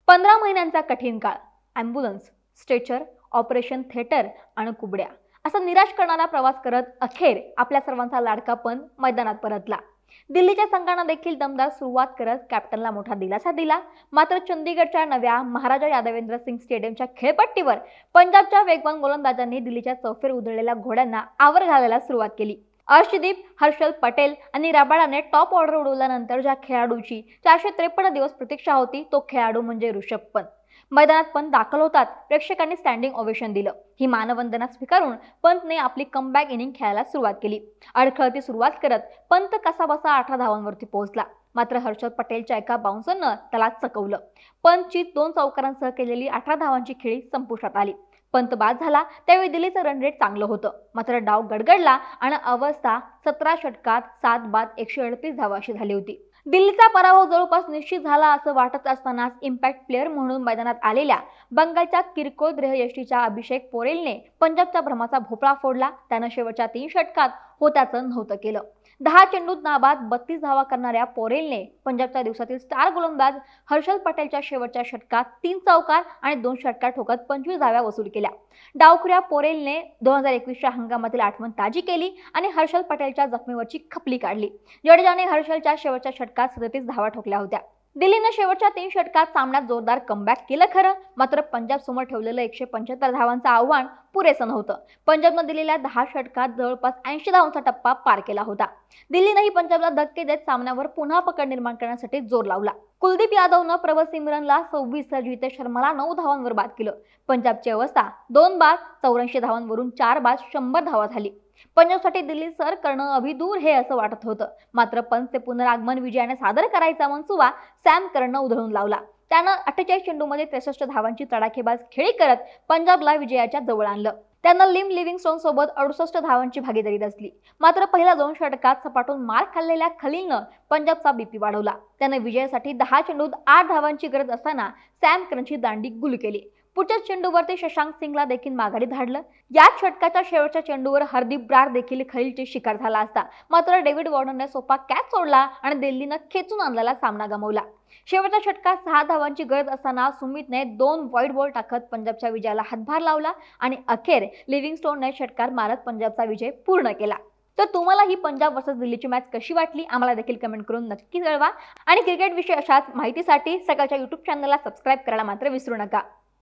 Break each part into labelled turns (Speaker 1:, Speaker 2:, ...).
Speaker 1: 15 महिन्यांचा कठीण काळ, ॲम्ब्युलन्स, स्ट्रेचर, ऑपरेशन थिएटर आणि कुबड्या असा निराश करणारा प्रवास करत अखेर आपल्या सर्वांचा लाडका पण मैदानात परतला। दिल्लीच्या संघानं देखील दमदार सुरुवात करत कॅप्टनला मोठा दिलासा दिला। मात्र चंदीगडच्या नव्या महाराजा यादवेंद्र सिंग स्टेडियमच्या खेळपट्टीवर पंजाबच्या वेगवान गोलंदाजांनी दिल्लीच्या चौफेर उधळलेल्या घोड्यांना आवर घालायला सुरुवात केली। अर्शदीप, हर्षल पटेल आणि रबाडाने टॉप ऑर्डर उडवल्यानंतर ज्या खेळाडूची 453 दिवस प्रतीक्षा होती तो खेळाडू म्हणजे ऋषभ पंत। मैदानात पंत दाखल होतात प्रेक्षकांनी स्टँडिंग ओवेशन दिलं। ही मानवंदना स्वीकारून पंतने आपली कमबॅक इनिंग खेळायला सुरुवात केली। अडखळती सुरुवात करत पंत कसाबसा 18 धावांवरती पोहोचला। मात्र हर्षल पटेलच्या एका बाउन्सरनं त्याला चकवलं। पंतची 2 चौकारांसह केलेली 18 धावांची खेळी संपुष्टात आली। पंत बाद झाला त्यावेळी दिल्लीचं रन रेट चांगलं होतं, मात्र डाव गडगडला आणि अवस्था 17 षटकात 7 बाद 138 धावा अशी झाली होती। दिल्लीचा पराभव जवळपास निश्चित झाला असं वाटत असतानाच इम्पॅक्ट प्लेअर म्हणून मैदानात आलेल्या बंगालच्या किरकोळ देहयष्टीच्या अभिषेक पोरेलने पंजाबच्या भ्रमाचा भोपळा फोडला। त्यानं शेवटच्या 3 षटकात होत्याचं नव्हतं केलं। 10 चेंडूत नाबाद 32 धावा करणाऱ्या पोरेलने पंजाबच्या दिवसातील स्टार गोलंदाज हर्षल पटेलच्या शेवटच्या षटकात 3 चौकार आणि 2 षटकार ठोकत 25 धावा वसूल केल्या। डावखुऱ्या पोरेलने 2021च्या हंगामातील आठवण ताजी केली आणि हर्षल पटेलच्या जखमेवरची खपली काढली। जडेजाने हर्षलच्या शेवटच्या षटकात 37 धावा ठोकल्या होत्या। दिल्लीनं शेवटच्या 3 षटकात सामन्यात जोरदार कमबॅक केलं खरं, मात्र पंजाब समोर ठेवलेलं 175 धावांचं आव्हान पुरेसं नव्हतं। पंजाबनं दिलेल्या 10 षटकात जवळपास 80 धावांचा टप्पा पार केला होता। दिल्लीनंही पंजाबला धक्के देत सामन्यावर पुन्हा पकड निर्माण करण्यासाठी जोर लावला। कुलदीप यादवनं प्रभू सिमरनला 26 तर जितेश शर्माला 9 धावांवर बाद केलं। पंजाबची अवस्था 2 बाद 84 धावांवरून 4 बाद 100 धावा झाली। पंजाबसाठी दिल्ली सर करणं अभिदूर हे असं वाटत होतं, मात्र पंतचे पुनरागमन विजयाने सादर करायचा मनसुबा सॅम करननं उधळून लावला। त्यानं 48 चेंडूमध्ये 63 धावांची तडाखेबाज खेळी करत पंजाबला विजयाच्या जवळ आणलं। त्यानं लिव्हिंगस्टोन सोबत 68 धावांची भागीदारी रचली। मात्र पहिल्या 2 षटकात सपाटून मार खाल्लेल्या खलीलनं पंजाबचा बीपी वाढवला। त्यानं विजयासाठी 10 चेंडूत 8 धावांची गरज असताना सॅम करनची दांडी गुल केली। पुढच्या चेंडूवरती शशांक सिंगला देखील माघारी धाडलं। याच षटकाच्या शेवटच्या चेंडूवर हरदीप ब्रार देखील खलीलची शिकार झाला असता, मात्र डेव्हिड वॉर्नरने सोपा कॅच सोडला आणि दिल्लीनं खेचून आणलेला सामना गमावला। शेवटच्या षटकात 6 धावांची गरज असताना सुमितने 2 वाईड बॉल टाकत पंजाबच्या विजयाला हातभार लावला आणि अखेर लिव्हिंगस्टोनने षटकार मारत पंजाबचा विजय पूर्ण केला। तर तुम्हाला ही पंजाब वर्सेस दिल्लीची मॅच कशी वाटली आम्हाला देखील कमेंट करून नक्की कळवा आणि क्रिकेट विषयी अशाच माहितीसाठी सकाळच्या YouTube चॅनलला सबस्क्राइब करायला मात्र विसरू नका।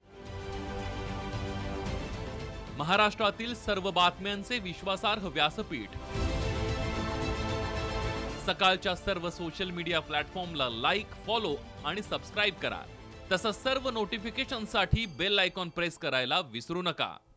Speaker 2: महाराष्ट्रातील सर्व बातम्यांचे विश्वासार्ह व्यासपीठ सकाळच्या सर्व सोशल मीडिया प्लॅटफॉर्मला लाईक, फॉलो आणि सबस्क्राइब करा। तसंच सर्व नोटिफिकेशनसाठी बेल आयकॉन प्रेस करायला विसरू नका।